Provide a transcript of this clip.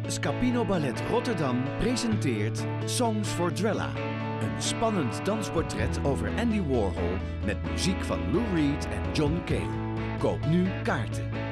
Scapino Ballet Rotterdam presenteert Songs for Drella. Een spannend dansportret over Andy Warhol met muziek van Lou Reed en John Cale. Koop nu kaarten.